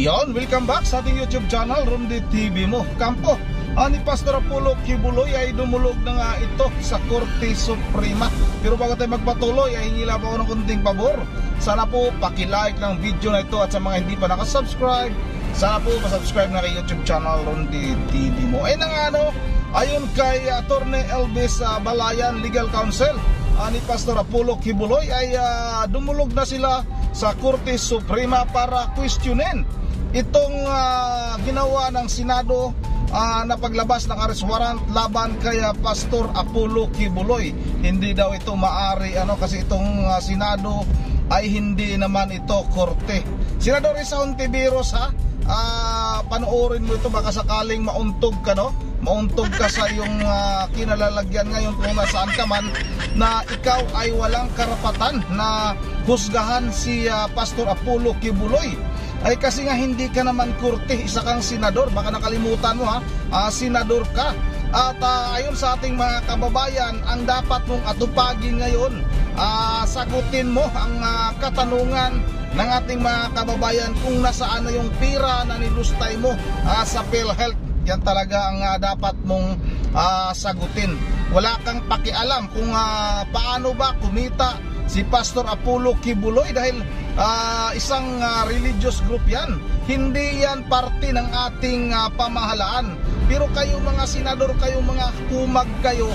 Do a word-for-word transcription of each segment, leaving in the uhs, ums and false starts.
Yon, welcome back sa ating YouTube channel, Rondy T V mo. Kampo, ah, ni Pastor Apollo Kibuloy ay dumulog na nga ito sa Korte Suprema. Pero bago tayo magpatuloy, ay hingi lang po ako ng kunting pabor. Sana po pakilike ng video na ito, at sa mga hindi pa nakasubscribe, sana po pasubscribe na kay YouTube channel, Rondy T V mo. Ay nang ano, ayon kay Attorney Elvis uh, Balayan, Legal Counsel, uh, ni Pastor Apollo Kibuloy ay uh, dumulog na sila sa Korte Suprema para questionin itong uh, ginawa ng Senado uh, na paglabas ng arrest warrant laban kay uh, Pastor Apollo Kibuloy. Hindi daw ito maari ano, kasi itong uh, Senado ay hindi naman ito korte. Senador Risa Hontiveros, ha, uh, panoorin mo ito, baka sakaling mauntog ka, no? Mauntog ka sa iyong uh, kinalalagyan ngayon kung nasaan ka man, na ikaw ay walang karapatan na husgahan si uh, Pastor Apollo Kibuloy. Ay kasi nga hindi ka naman korte, isa kang senador. Baka nakalimutan mo, ha, uh, senador ka. At uh, ayon sa ating mga kababayan, ang dapat mong atupagin ngayon, uh, sagutin mo ang uh, katanungan ng ating mga kababayan kung nasaan na yung pira na nilustay mo uh, sa PhilHealth. Yan talaga ang uh, dapat mong uh, sagutin. Wala kang pakialam kung uh, paano ba kumita si Pastor Apollo Kibuloy, dahil uh, isang uh, religious group yan. Hindi yan parte ng ating uh, pamahalaan. Pero kayo mga senador, kayo mga kumag kayo,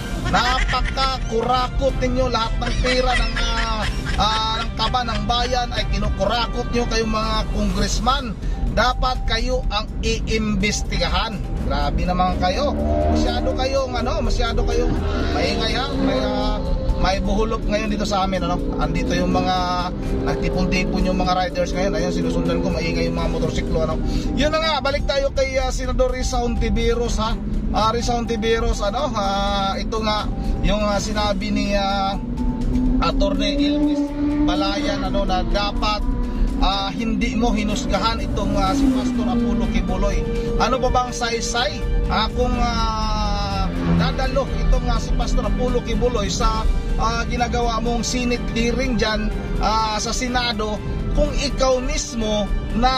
napakakurakot ninyo. Lahat ng pera ng, uh, uh, ng kaba ng bayan ay kinukurakot nyo. Kayo mga congressman, dapat kayo ang iimbestigahan. Grabe naman kayo. Masyado kayong ano, masyado kayong maingay, ha. May, uh, may buhulop ngayon dito sa amin, ano. Andito yung mga nagtipon-tipon yung mga riders ngayon. Ayun, sinusundan ko, maingay yung mga motorsiklo, ano. Yun na nga, balik tayo kay uh, Senador Risa Hontiveros, ha. Uh, Risa Hontiveros, ano, uh, ito nga yung uh, sinabi ni uh, Attorney Elvis Balayan, ano, na dapat Uh, hindi mo hinusgahan itong uh, si Pastor Apollo Kibuloy. Ano pa bang saysay uh, kung uh, dadalo itong uh, si Pastor Apollo Kibuloy sa uh, ginagawa mong Senate hearing dyan uh, sa Senado, kung ikaw mismo na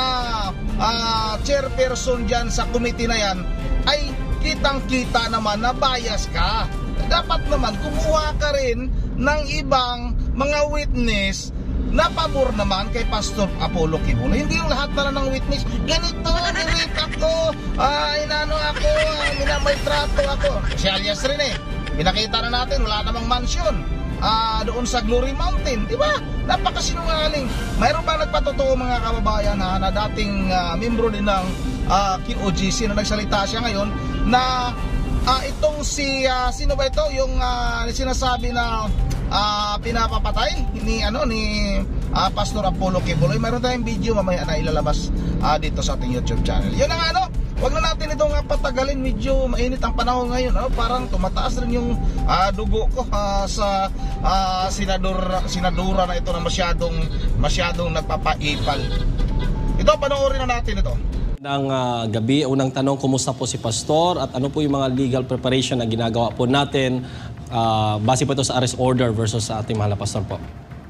uh, chairperson dyan sa committee na yan ay kitang kita naman na bias ka. Dapat naman kumuha ka rin ng ibang mga witness na pabor naman kay Pastor Apollo Kibuloy. Hindi yung lahat na lang ng witness, ganito, nirip ako, ah, inano ako, ah, minamaltrato ako. Si alias rin, eh, pinakita na natin, wala namang mansion ah, doon sa Glory Mountain, di ba? Napakasinungaling. Mayroon ba nagpatotoo, mga kababayan, ha, na dating uh, membro din ng uh, Q O G C na nagsalita siya ngayon na uh, itong si uh, sino ba ito yung uh, sinasabi na Uh, pinapapatay ni ano ni uh, Pastor Apollo Kibuloy. Mayroon tayong video mamaya na ilalabas uh, dito sa ating YouTube channel. Yun ang ano, wag na natin itong uh, patagalin. Medyo mainit ang panahon ngayon, ano? Parang tumataas rin yung uh, dugo ko uh, sa uh, senador senadora na ito na masyadong masyadong nagpapaipal. Ito, panoorin na natin ito. Ng uh, gabi, unang tanong, kumusta po si Pastor at ano po yung mga legal preparation na ginagawa po natin uh, base po ito sa arrest order versus sa ating mahal na Pastor po?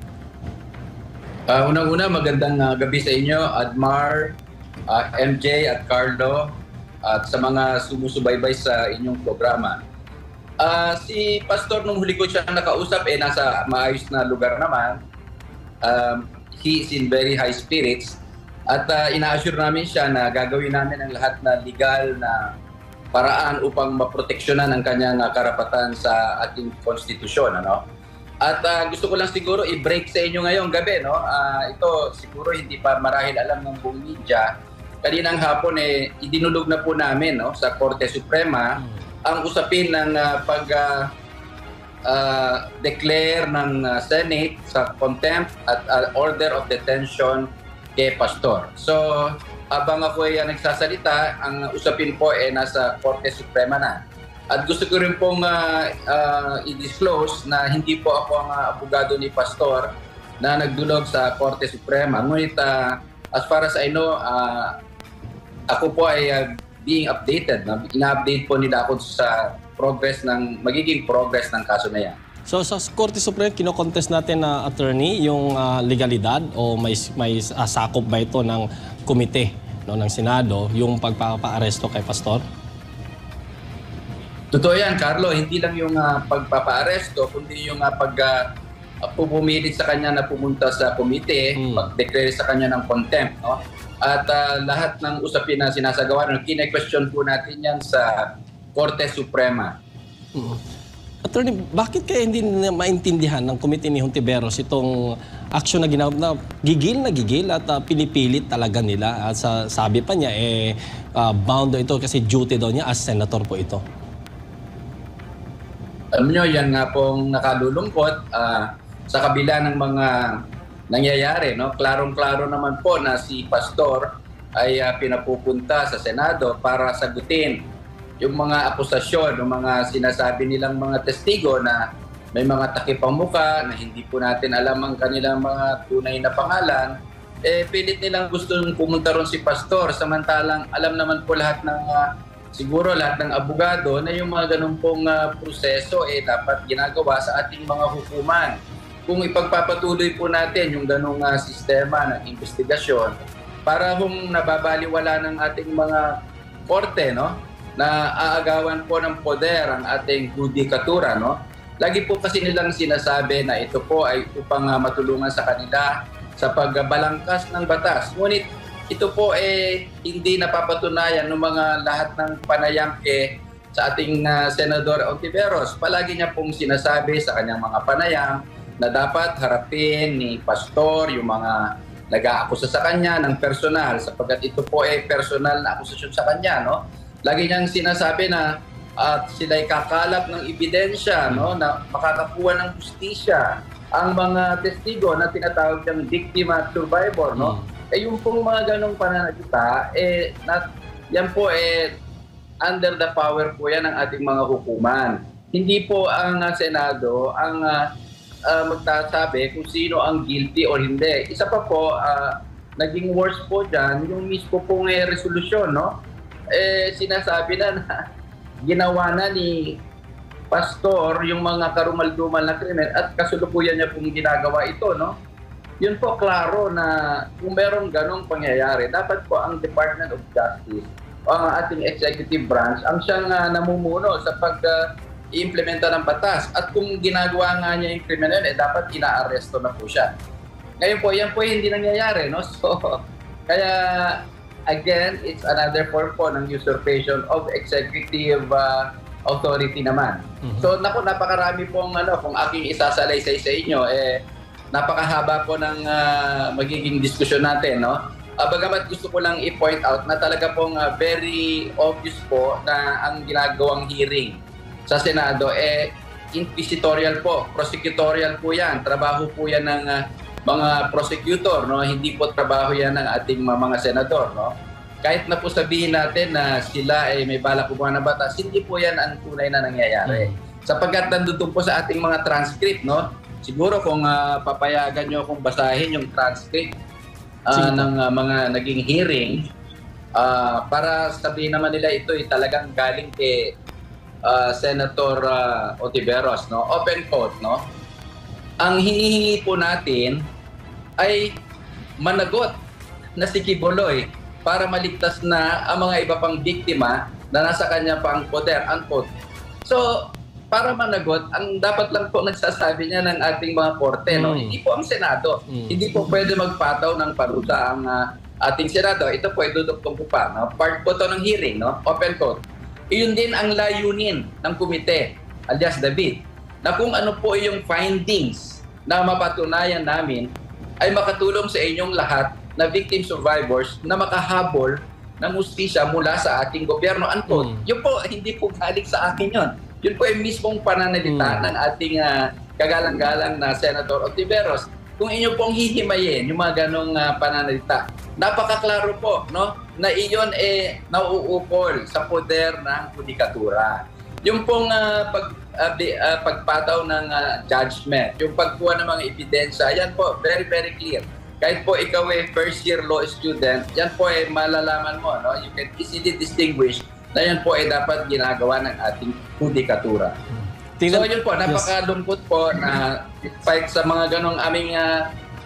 Uh, Unang-una, magandang uh, gabi sa inyo, Admar, uh, M J at Carlo, at sa mga sumusubaybay sa inyong programa. Uh, si Pastor, nung huli ko siya nakausap, eh, nasa maayos na lugar naman. Um, he is in very high spirits. At uh, ina-assure namin siya na gagawin namin ang lahat na legal na paraan upang maproteksyonan ang kanyang uh, karapatan sa ating konstitusyon, ano? At uh, gusto ko lang siguro i-break sa inyo ngayong gabi, no? Uh, ito siguro hindi pa marahil alam ng buong media. Kaninang hapon eh idinulog na po namin, no, sa Korte Suprema ang usapin ng uh, pag uh, uh, declare ng uh, Senate sa contempt at uh, order of detention kay Pastor. So, habang ako ay uh, nagsasalita, ang usapin po ay eh, nasa Korte Suprema na. At gusto ko rin pong uh, uh, i-disclose na hindi po ako ang uh, abogado ni Pastor na nagdulog sa Korte Suprema. Ngunit uh, as far as I know, uh, ako po ay uh, being updated. No? Ina-update po nila ako sa progress ng, magiging progress ng kaso na yan. So sa Korte Suprema, kino-contest natin na uh, attorney yung uh, legalidad o may, may uh, sakop ba ito ng komite no, ng Senado yung pagpapaaresto kay Pastor? Totoo yan, Carlo. Hindi lang yung uh, pagpapaaresto, kundi yung uh, pag uh, pupumilit sa kanya na pumunta sa komite, hmm. pag-declare sa kanya ng contempt. No? At uh, lahat ng usapin na sinasagawa, no, kine-question po natin yan sa Korte Suprema. Hmm. Attorney, bakit kaya hindi na maintindihan ng komite ni Hontiveros itong aksyon na ginawa na gigil na gigil at uh, pinipilit talaga nila? At sa, sabi pa niya, eh, uh, bound ito kasi duty daw niya as senator po ito. Alam nyo, yan nga pong nakalulungkot uh, sa kabila ng mga nangyayari. No? Klarong-klaro naman po na si Pastor ay uh, pinapupunta sa Senado para sagutin yung mga akusasyon, yung mga sinasabi nilang mga testigo na may mga takipang muka, na hindi po natin alam ang kanilang mga tunay na pangalan. Eh, pilit nilang gusto pumunta ron si Pastor, samantalang alam naman po lahat ng uh, siguro lahat ng abogado na yung mga ganun pong uh, proseso eh dapat ginagawa sa ating mga hukuman. Kung ipagpapatuloy po natin yung ganung uh, sistema ng investigasyon para kung nababaliwala ng ating mga korte, no, na aagawan po ng poder ang ating judikatura, no. Lagi po kasi nilang sinasabi na ito po ay upang uh, matulungan sa kanila sa pagbalangkas ng batas. Ngunit ito po eh hindi napapatunayan ng mga lahat ng panayamke sa ating uh, Senador Hontiveros. Palagi niya pong sinasabi sa kanyang mga panayam na dapat harapin ni Pastor yung mga nag-aakusa sa kanya ng personal sapagkat ito po eh personal na akusasyon sa kanya, no? Lagi niyang sinasabi na at uh, sila'y kakalap ng ebidensya, no, na makakakuha ng justisya ang mga testigo na tinatawag ng victim at survivor, no? Mm. Eh yung pong mga ganong pananalita, eh, na, yan po eh, under the power po yan ng ating mga hukuman. Hindi po ang uh, Senado ang uh, uh, magtasabi kung sino ang guilty o hindi. Isa pa po, uh, naging worse po dyan, yung mismo pong eh, resolusyon, no? Eh, sinasabi na na ginawa na ni Pastor yung mga karumal-dumal na krimen at kasulukuyan niya pong ginagawa ito, no? Yun po, klaro na kung meron ganong pangyayari, dapat po ang Department of Justice o ang ating executive branch ang siyang uh, namumuno sa pag-implementa uh, ng batas. At kung ginagawa nga niya yung kriminal, eh, dapat inaaresto na po siya. Ngayon po, yan po hindi nangyayari, no? So, kaya, again, it's another form po ng usurpation of executive uh, authority naman. Mm-hmm. So, naku, napakarami pong, ano, kung aking isasalaysay sa inyo, eh, napakahaba po ng uh, magiging diskusyon natin, no? Uh, bagamat gusto ko lang i-point out na talaga pong uh, very obvious po na ang ginagawang hearing sa Senado eh inquisitorial po, prosecutorial po yan. Trabaho po yan ng uh, mga prosecutor, no? Hindi po trabaho yan ng ating uh, mga senador, no? Kahit na po sabihin natin na sila ay eh, may balak kumuha ng batas, hindi po yan ang tunay na nangyayari. Mm. Sapagkat nandun po sa ating mga transcript, no? Siguro kung uh, papayagan nyo akong basahin yung transcript uh, ng uh, mga naging hearing uh, para sabihin naman nila ito ay talagang galing kay uh, Senator uh, Hontiveros, no? Open quote, no? Ang hinihingi po natin ay managot na si Quiboloy para maligtas na ang mga iba pang biktima na nasa kanya pang poder, unquote. So, para managot, ang dapat lang po nagsasabi niya ng ating mga korte, no? Mm. Hindi po ang Senado. Mm. Hindi po pwede magpataw ng parusa ang uh, ating Senado. Ito po, iduduktong po pa. No? Part po to ng hearing, no? Open quote. Iyon din ang layunin ng komite, alias David, na kung ano po yung findings na mapatunayan namin ay makatulong sa inyong lahat na victim survivors na makahabol ng hustisya mula sa ating gobyerno. Unquote. Mm. Yun po, hindi po galing sa akin yun. Yun po yung mismong pananalita mm. ng ating uh, kagalang-galang na Senator Hontiveros. Kung inyo pong hihimayin yung mga ganong uh, pananalita, napakaklaro po, no, na iyon eh nauukol sa poder ng judikatura. Yung pong uh, pag, uh, uh, pagpataw ng uh, judgment, yung pagkuha ng mga ebidensya, yan po, very, very clear. Kahit po ikaw ay first year law student, yan po ay malalaman mo, no? You can easily distinguish na yan po ay dapat ginagawa ng ating judikatura. So yun po, napakalungkot po na fight sa mga ganong aming uh,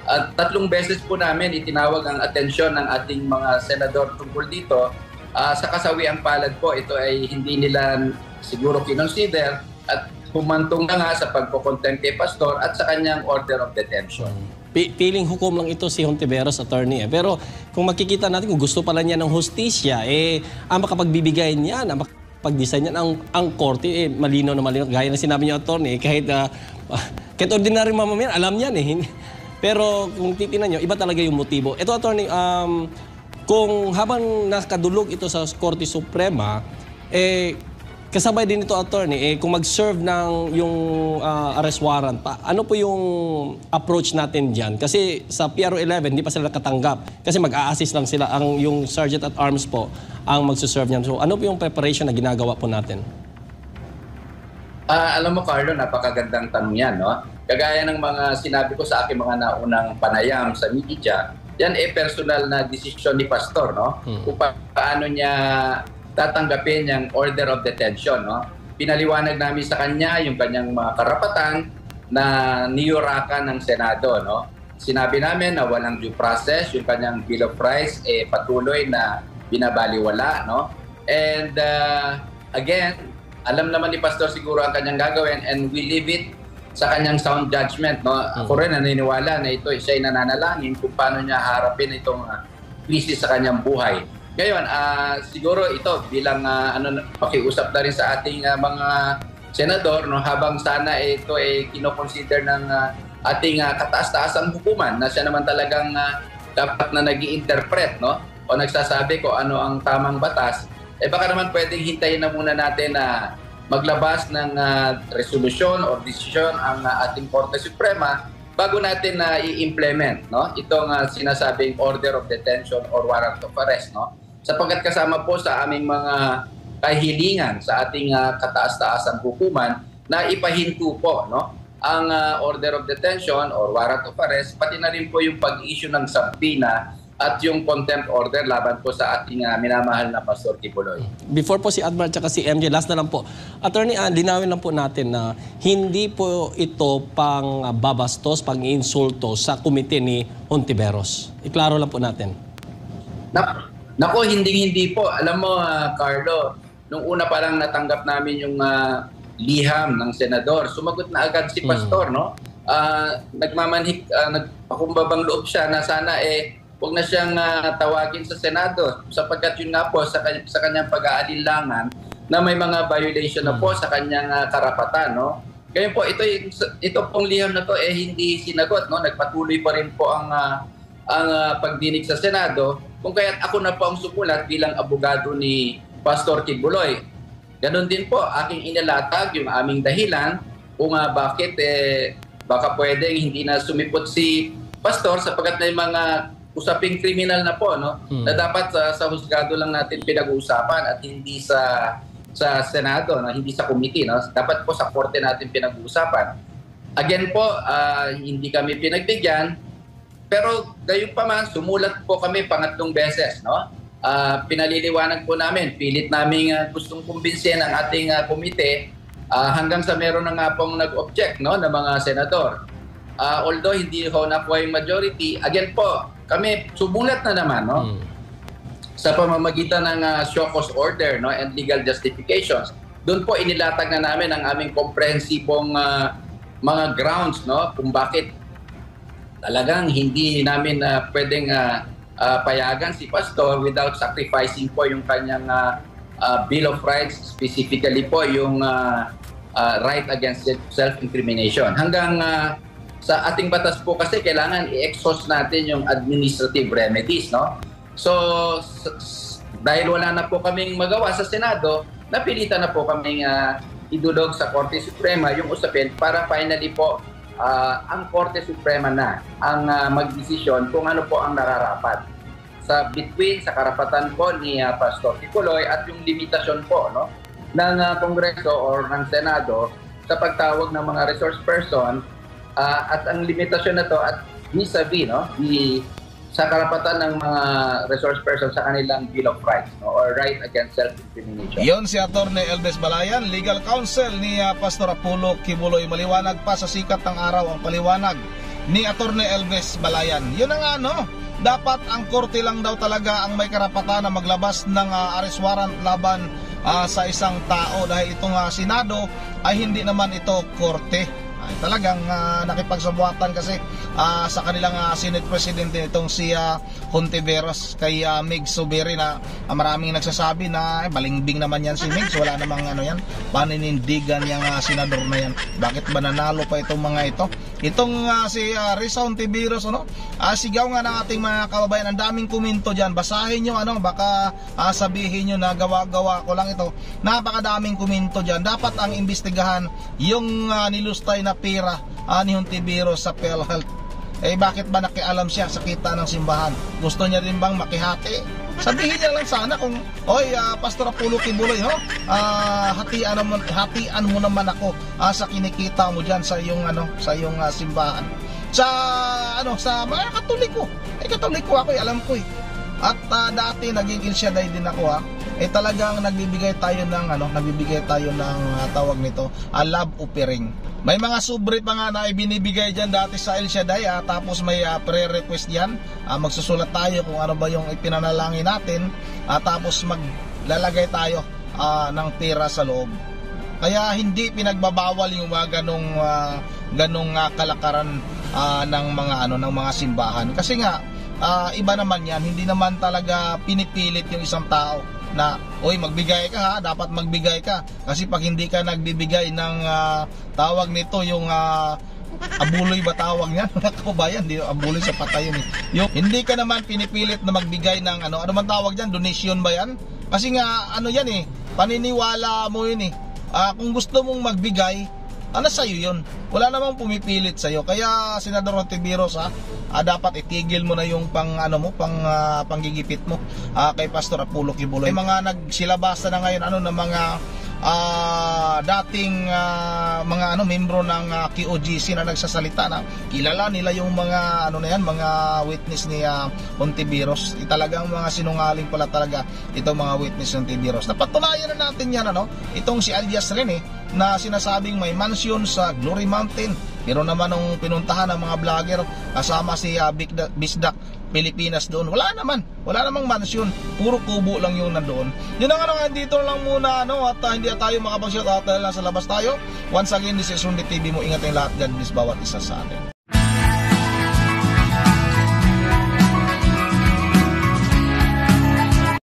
At tatlong beses po namin itinawag ang atensyon ng ating mga senador tungkol dito. Uh, sa kasawiang palad po, ito ay hindi nila siguro kinonsider at humantong na nga sa pagko-contempt kay Pastor at sa kanyang order of detention. P- piling hukom lang ito si Hontiveros, attorney. Eh. Pero kung makikita natin, kung gusto pala niya ng hustisya, eh, ang makapagbibigay niya, ang makapag-design niya, ang, ang korte, eh, malinaw na malinaw. Gaya na sinabi niya, attorney, eh, kahit, uh, kahit ordinary mamamayan, alam niyan eh. Pero kung titingnan nyo, iba talaga yung motibo. Ito, attorney, um, kung habang nakadulog ito sa Korte Suprema, eh, kasabay din ito, attorney, eh, kung mag-serve ng yung uh, arrest warrant pa, ano po yung approach natin dyan? Kasi sa P R O eleven, hindi pa sila nakatanggap. Kasi mag-a-assist lang sila, ang, yung Sergeant at Arms po, ang mag-serve niyan. So, ano po yung preparation na ginagawa po natin? Uh, alam mo, Carlo, napakagandang tanong yan, no? Kagaya ng mga sinabi ko sa aking mga naunang panayam sa media, yan eh personal na desisyon ni Pastor, no? Hmm. Kung pa paano niya tatanggapin yung order of detention, no? Pinaliwanag namin sa kanya yung kanyang mga karapatan na niyurakan ng Senado, no? Sinabi namin na walang due process, yung kanyang Bill of Rights eh patuloy na binabaliwala, no? And uh, again, alam naman ni Pastor siguro ang kanyang gagawin and we leave it sa kanyang sound judgment, no? Ako rin naniniwala na ito siya'y nananalangin kung paano niya harapin itong uh, crisis sa kanyang buhay. Ngayon, uh, siguro ito bilang uh, ano pakiusap na rin sa ating uh, mga senador, no, habang sana eh, ito ay eh, kino-consider ng uh, ating uh, kataas-taasang hukuman na siya naman talagang uh, dapat na nag-i-interpret, no, o nagsasabi ko ano ang tamang batas, eh baka naman pwedeng hintayin na muna natin na uh, maglabas ng uh, resolusyon o desisyon ang uh, ating Korte Suprema bago natin na uh, i-implement, no, itong uh, sinasabing order of detention or warrant of arrest, no, sapagkat kasama po sa aming mga kahilingan sa ating uh, kataas-taasang hukuman na ipahinto po, no, ang uh, order of detention or warrant of arrest, pati na rin po yung pag-issue ng subpoena at yung contempt order laban po sa ating uh, minamahal na Pastor Kibuloy. Before po si Admiral at si M J, last na lang po. Attorney, uh, linawin lang po natin na hindi po ito pang uh, babastos, pang insulto sa komite ni Hontiveros. Iklaro lang po natin. Na, nako, hindi-hindi po. Alam mo, uh, Carlo, nung una pa lang natanggap namin yung uh, liham ng senador, sumagot na agad si Pastor, hmm. no? Uh, nagmamanhik, uh, nagpakumbabang loob siya na sana eh huwag na siyang uh, tawagin sa Senado sapagkat yun nga po sa, sa kanyang pag-aalinlangan na may mga violation na po sa kanyang uh, karapatan, no? Kaya po ito ito pong liham na to eh hindi sinagot, no? Nagpatuloy pa rin po ang uh, ang uh, pagdinig sa Senado kung kaya't ako na po ang sumulat bilang abogado ni Pastor Kibuloy. Ganon din po aking inilatag yung aming dahilan kung uh, bakit eh baka pwedeng hindi na sumipot si Pastor sapagkat may mga usaping kriminal na po, no? Hmm. Na dapat uh, sa husgado lang natin pinag-uusapan at hindi sa sa Senado, no? Hindi sa committee, no? Dapat po sa korte natin pinag-uusapan. Again po, uh, hindi kami pinagbigyan, pero gayon pa man, sumulat po kami pangatlong beses, no? Uh, pinaliliwanag po namin, pilit namin uh, gustong kumbinsin ang ating uh, komite uh, hanggang sa meron na nga pong nag-object, no, ng mga senador. Uh, although hindi ho nakuha yung majority, again po, kami sumulat na naman, no, hmm. sa pamamagitan ng uh, show cause order, no, and legal justifications. Doon po inilatag na namin ang aming komprehensibong uh, mga grounds, no, kung bakit talagang hindi namin uh, pwedeng uh, uh, payagan si Pastor without sacrificing po yung kanyang uh, uh, Bill of Rights, specifically po yung uh, uh, right against self-incrimination. Hanggang uh, sa ating batas po kasi kailangan i-exhaust natin yung administrative remedies, no? So, dahil wala na po kaming magawa sa Senado, napilitan na po kaming uh, idulog sa Korte Suprema yung usapin para finally po uh, ang Korte Suprema na ang uh, magdesisyon kung ano po ang nararapat sa between sa karapatan po ni uh, Pastor Kibuloy at yung limitasyon po, no, ng uh, Kongreso or ng Senado sa pagtawag ng mga resource person. Uh, at ang limitasyon na to at vis-a-vis, no, di, sa karapatan ng mga resource persons sa kanilang Bill of Rights, no, or right against self-incrimination. Yon si Attorney Elvis Balayan, legal counsel ni uh, Pastor Apollo Kibuloy. Maliwanag pa sa sikat ng araw ang paliwanag ni Attorney Elvis Balayan. Yun ang ano, dapat ang korte lang daw talaga ang may karapatan na maglabas ng uh, arrest warrant laban uh, sa isang tao dahil itong uh, Senado ay hindi naman ito korte. Ay, talagang uh, nakipagsabuatan kasi uh, sa kanilang uh, Senate President itong si uh, Hontiveros kay uh, Mig Zubiri na uh, maraming nagsasabi na eh, malingbing naman yan si Mig, wala namang ano yan, paninindigan yung uh, senador na yan. Bakit ba nanalo pa itong mga ito? Itong uh, si uh, Risa Hontiveros, ano? Uh, sigaw nga ng ating mga kababayan, ang daming komento dyan. Basahin nyo, ano, baka uh, sabihin nyo na gawa-gawa ko lang ito. Napakadaming komento dyan. Dapat ang imbestigahan yung uh, nilustay na pera uh, ni Hontiveros sa PhilHealth. Eh bakit ba nakialam siya sa kita ng simbahan? Gusto niya rin bang makihati? Sabihin niya lang sana kung, oy, uh, Pastor Apollo Kibuloy, ho, uh, hatian mo, hatian mo naman ako uh, sa kinikita mo diyan sa iyong ano, sa iyong uh, simbahan. Sa ano, sa mga Katoliko. Eh Katoliko ako, eh, alam ko eh. At uh, dati naging Il Shaddai din ako ha. Eh talagang nagbibigay tayo ng ano, nagbibigay tayo ng uh, tawag nito, uh, love offering. May mga sobre pa nga na ibinibigay dyan dati sa El Shaddai, ah, tapos may uh, pre-request yan. Ah, magsusulat tayo kung ano ba yung ipinanalangin natin, ah, tapos maglalagay tayo ah, ng pera sa loob. Kaya hindi pinagbabawal yung mga ganong, uh, ganong uh, kalakaran uh, ng mga ano ng mga simbahan. Kasi nga uh, iba naman yan, hindi naman talaga pinipilit yung isang tao na, oy, magbigay ka ha, dapat magbigay ka. Kasi pag hindi ka nagbibigay ng uh, tawag nito, yung uh, abuloy ba tawag niyan? Kabayan, di abuloy sa patay yun eh. Yung hindi ka naman pinipilit na magbigay ng ano, ano man tawag diyan, donation ba yan? Kasi nga ano yan eh, paniniwala mo yun eh. Uh, kung gusto mong magbigay, ano sa'yo yun? Wala namang pumipilit sa'yo. Kaya Senador Hontiveros ha, ah, dapat itigil mo na yung pang ano mo, pang uh, panggigipit mo uh, kay Pastor Apollo Kibuloy. May mga nagsilabasa na ngayon ano ng mga uh, dating uh, mga ano membro ng uh, Q O G C na nagsasalita na kilala nila yung mga ano na yan, mga witness ni uh, Hontiveros. E, talagang mga sinungaling pala talaga itong mga witness ng Hontiveros. Napatunayan na natin yan ano, itong si alias rin eh, na sinasabing may mansion sa Glory Mountain. Pero naman nung pinuntahan ng mga vlogger kasama si uh, Bisdak Pilipinas doon, wala naman, wala namang mansion, puro kubo lang yung nandoon. Yun ang ano nga, dito lang muna ano, at uh, hindi tayo makapag-shout out dahil nasa labas tayo. Once again, this is Rundi T V mo, ingat yung lahat, God bless bawat isa sa atin.